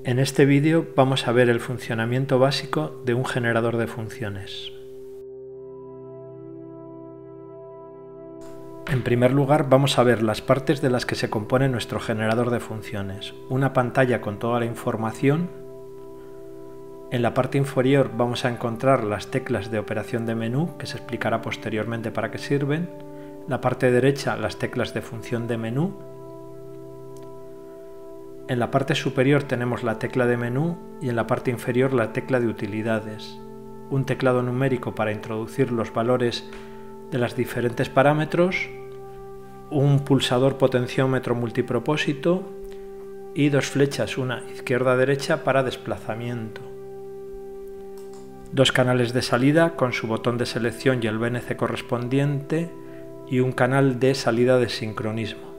En este vídeo vamos a ver el funcionamiento básico de un generador de funciones. En primer lugar vamos a ver las partes de las que se compone nuestro generador de funciones. Una pantalla con toda la información. En la parte inferior vamos a encontrar las teclas de operación de menú, que se explicará posteriormente para qué sirven. En la parte derecha las teclas de función de menú. En la parte superior tenemos la tecla de menú y en la parte inferior la tecla de utilidades. Un teclado numérico para introducir los valores de los diferentes parámetros, un pulsador potenciómetro multipropósito y dos flechas, una izquierda-derecha para desplazamiento. Dos canales de salida con su botón de selección y el VNC correspondiente y un canal de salida de sincronismo.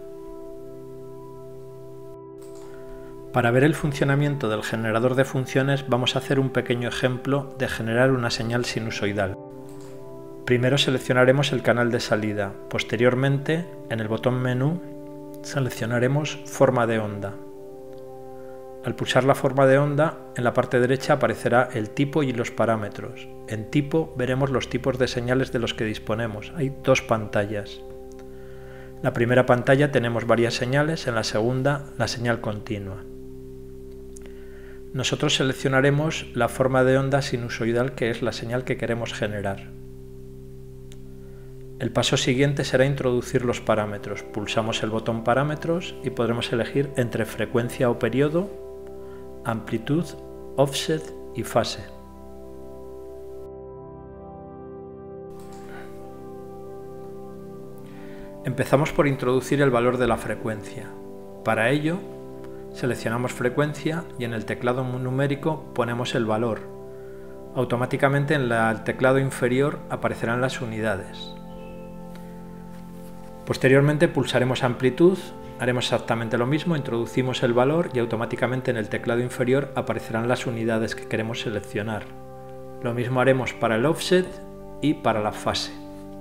Para ver el funcionamiento del generador de funciones vamos a hacer un pequeño ejemplo de generar una señal sinusoidal. Primero seleccionaremos el canal de salida, posteriormente en el botón menú seleccionaremos forma de onda. Al pulsar la forma de onda, en la parte derecha aparecerá el tipo y los parámetros. En tipo veremos los tipos de señales de los que disponemos. Hay dos pantallas. En la primera pantalla tenemos varias señales, en la segunda la señal continua. Nosotros seleccionaremos la forma de onda sinusoidal, que es la señal que queremos generar. El paso siguiente será introducir los parámetros. Pulsamos el botón parámetros y podremos elegir entre frecuencia o periodo, amplitud, offset y fase. Empezamos por introducir el valor de la frecuencia. Para ello, seleccionamos frecuencia y en el teclado numérico ponemos el valor. Automáticamente en el teclado inferior aparecerán las unidades. Posteriormente pulsaremos amplitud, haremos exactamente lo mismo, introducimos el valor y automáticamente en el teclado inferior aparecerán las unidades que queremos seleccionar. Lo mismo haremos para el offset y para la fase.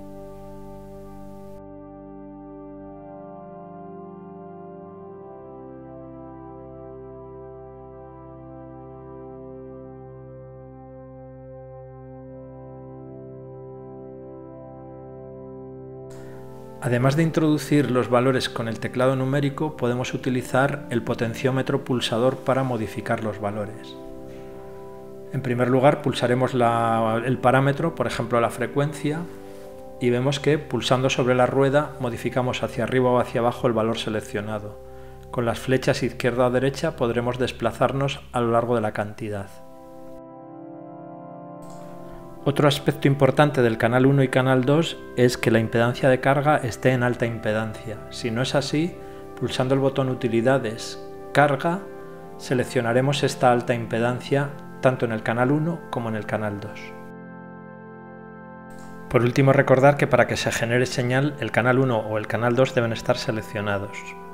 Además de introducir los valores con el teclado numérico, podemos utilizar el potenciómetro pulsador para modificar los valores. En primer lugar, pulsaremos el parámetro, por ejemplo la frecuencia, y vemos que pulsando sobre la rueda modificamos hacia arriba o hacia abajo el valor seleccionado. Con las flechas izquierda o derecha podremos desplazarnos a lo largo de la cantidad. Otro aspecto importante del canal 1 y canal 2 es que la impedancia de carga esté en alta impedancia. Si no es así, pulsando el botón Utilidades, Carga, seleccionaremos esta alta impedancia tanto en el canal 1 como en el canal 2. Por último, recordar que para que se genere señal, el canal 1 o el canal 2 deben estar seleccionados.